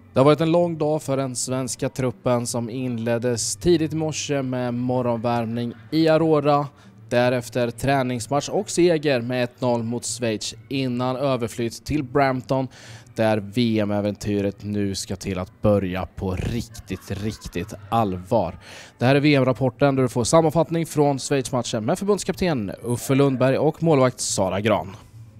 Det har varit en lång dag för den svenska truppen som inleddes tidigt i morse med morgonvärmning i Aurora. Därefter träningsmatch och seger med 1-0 mot Schweiz innan överflytt till Brampton där VM-äventyret nu ska till att börja på riktigt allvar. Det här är VM-rapporten där du får sammanfattning från Schweiz-matchen med förbundskapten Uffe Lundberg och målvakt Sara Gran.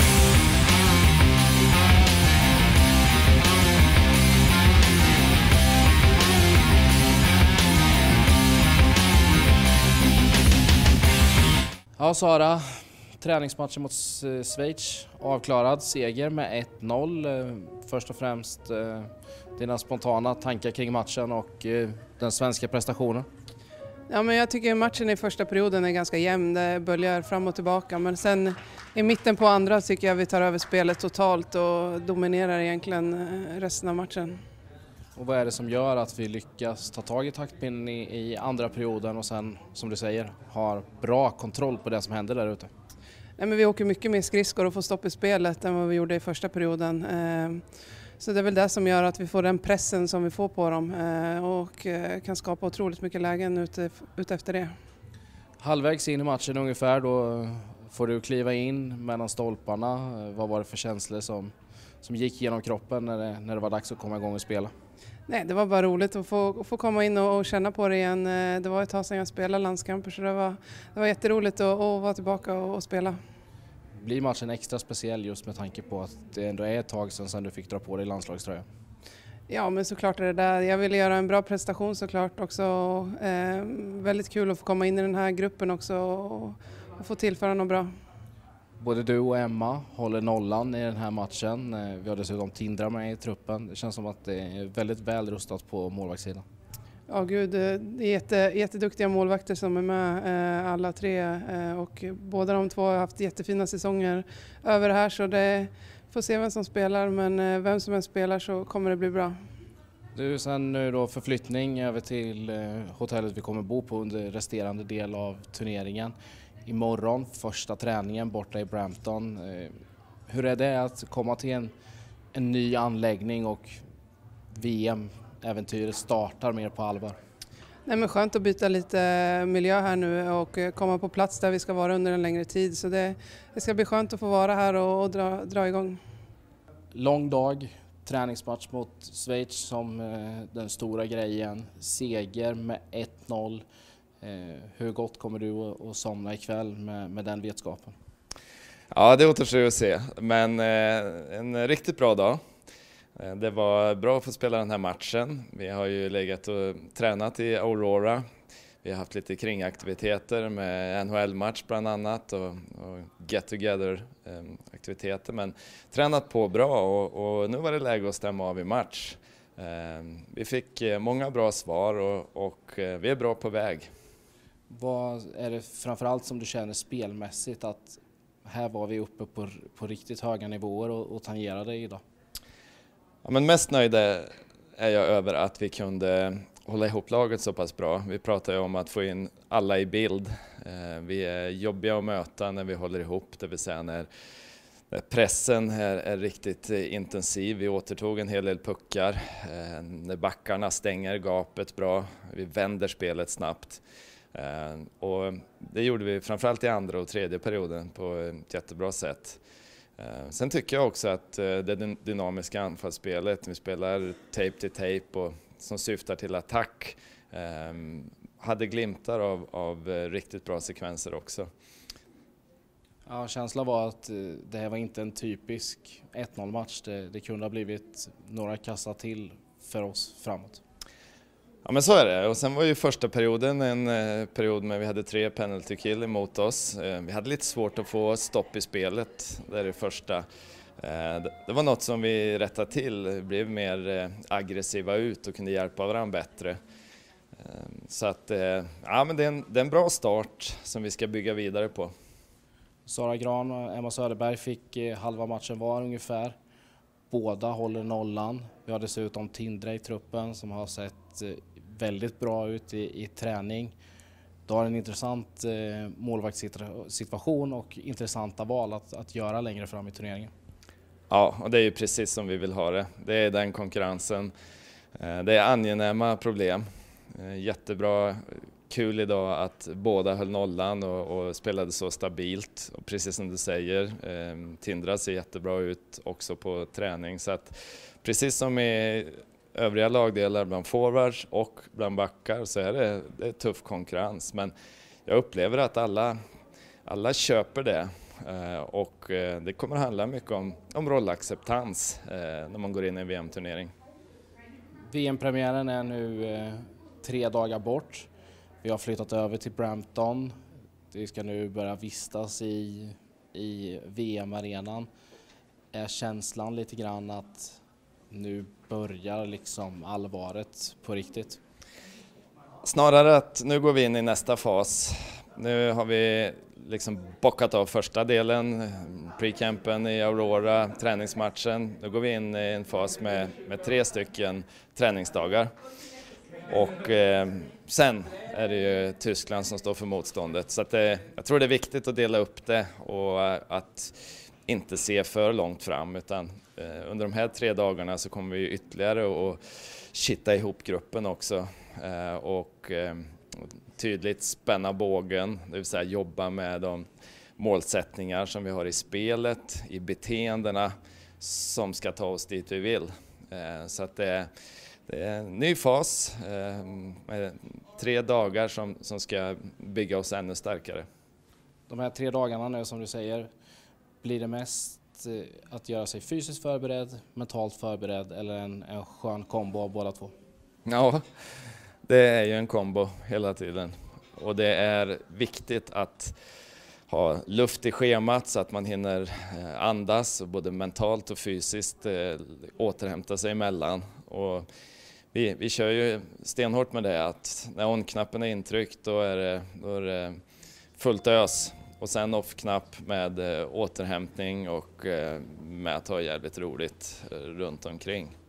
Ja, Sara, träningsmatchen mot Schweiz avklarad, seger med 1-0. Först och främst dina spontana tankar kring matchen och den svenska prestationen. Ja, men jag tycker matchen i första perioden är ganska jämn, det böljar fram och tillbaka. Men sen i mitten på andra tycker jag vi tar över spelet totalt och dominerar egentligen resten av matchen. Och vad är det som gör att vi lyckas ta tag i taktpinnen i andra perioden och sen, som du säger, har bra kontroll på det som händer där ute? Nej, men vi åker mycket mer skridskor och får stopp i spelet än vad vi gjorde i första perioden. Så det är väl det som gör att vi får den pressen som vi får på dem och kan skapa otroligt mycket lägen ut efter det. Halvvägs in i matchen ungefär, då får du kliva in mellan stolparna. Vad var det för känslor som gick genom kroppen när det var dags att komma igång och spela? Nej, det var bara roligt att få komma in och känna på det igen. Det var ett tag sedan jag spelade landskamper, så det var jätteroligt att vara tillbaka och spela. Blir matchen extra speciell just med tanke på att det ändå är ett tag sedan du fick dra på dig landslagströjan? Ja, men såklart är det där. Jag ville göra en bra prestation såklart också. Väldigt kul att få komma in i den här gruppen också och få tillföra något bra. Både du och Emma håller nollan i den här matchen. Vi har dessutom Tindra med i truppen. Det känns som att det är väldigt väl rustat på målvaktssidan. Ja, gud, det är jätteduktiga målvakter som är med, alla tre. Och båda de två har haft jättefina säsonger över det här, så det får se vem som spelar. Men vem som än spelar så kommer det bli bra. Du, sen nu då förflyttning över till hotellet vi kommer bo på under resterande del av turneringen. Imorgon, första träningen borta i Brampton. Hur är det att komma till en ny anläggning och VM-äventyret startar mer på allvar? Nej, men skönt att byta lite miljö här nu och komma på plats där vi ska vara under en längre tid. Så det ska bli skönt att få vara här och dra igång. Lång dag, träningsmatch mot Schweiz som den stora grejen. Seger med 1-0. Hur gott kommer du att somna ikväll med den vetskapen? Ja, det återstår att se, men en riktigt bra dag. Det var bra att få spela den här matchen. Vi har ju legat och tränat i Aurora. Vi har haft lite kringaktiviteter med NHL-match bland annat och get-together-aktiviteter, men tränat på bra och nu var det läge att stämma av i match. Vi fick många bra svar och vi är bra på väg. Vad är det framförallt som du känner spelmässigt att här var vi uppe på riktigt höga nivåer och tangerade idag? Ja, men mest nöjd är jag över att vi kunde hålla ihop laget så pass bra. Vi pratar ju om att få in alla i bild. Vi är jobbiga att möta när vi håller ihop, det vill säga när pressen är riktigt intensiv. Vi återtog en hel del puckar. När backarna stänger gapet bra. Vi vänder spelet snabbt. Och det gjorde vi framförallt i andra och tredje perioden på ett jättebra sätt. Sen tycker jag också att det dynamiska anfallsspelet, vi spelar tape till tape och som syftar till attack, hade glimtar av riktigt bra sekvenser också. Ja, känslan var att det här var inte en typisk 1-0-match. Det kunde ha blivit några kassar till för oss framåt. Ja, men så är det. Och sen var ju första perioden en period med vi hade 3 penalty kill emot oss. Vi hade lite svårt att få stopp i spelet. Det är det första. Det var något som vi rättade till. Vi blev mer aggressiva ut och kunde hjälpa varandra bättre. Så att ja, men det är en bra start som vi ska bygga vidare på. Sara Gran och Emma Söderberg fick halva matchen var ungefär. Båda håller nollan. Vi har dessutom Tindra i truppen som har sett väldigt bra ut i träning. Du har en intressant målvaktssituation och intressanta val att göra längre fram i turneringen. Ja, och det är ju precis som vi vill ha det. Det är den konkurrensen. Det är angenäma problem. Jättebra, kul idag att båda höll nollan och spelade så stabilt. Och precis som du säger, Tindra ser jättebra ut också på träning. Så att precis som i övriga lagdelar bland forwards och bland backar så är det tuff konkurrens. Men jag upplever att alla köper det. Och det kommer att handla mycket om rollacceptans när man går in i en VM-turnering. VM-premiären är nu 3 dagar bort. Vi har flyttat över till Brampton. Vi ska nu börja vistas i VM-arenan. Är känslan lite grann att nu börjar liksom allvaret på riktigt? Snarare att nu går vi in i nästa fas. Nu har vi liksom bockat av första delen, pre-campen i Aurora, träningsmatchen. Nu går vi in i en fas med 3 stycken träningsdagar. Och sen är det ju Tyskland som står för motståndet. Så att jag tror det är viktigt att dela upp det och att inte se för långt fram. Utan under de här 3 dagarna så kommer vi ytterligare att kitta ihop gruppen också. Och tydligt spänna bågen, det vill säga jobba med de målsättningar som vi har i spelet, i beteendena som ska ta oss dit vi vill. Så att det är en ny fas med 3 dagar som ska bygga oss ännu starkare. De här 3 dagarna nu som du säger, blir det mest att göra sig fysiskt förberedd, mentalt förberedd eller en skön kombo av båda två? Ja, det är ju en kombo hela tiden och det är viktigt att ha luft i schemat så att man hinner andas och både mentalt och fysiskt återhämta sig emellan. Och vi kör ju stenhårt med det att när on-knappen är intryckt då är det fullt ös och sen off-knapp med återhämtning och med att ha jävligt roligt runt omkring.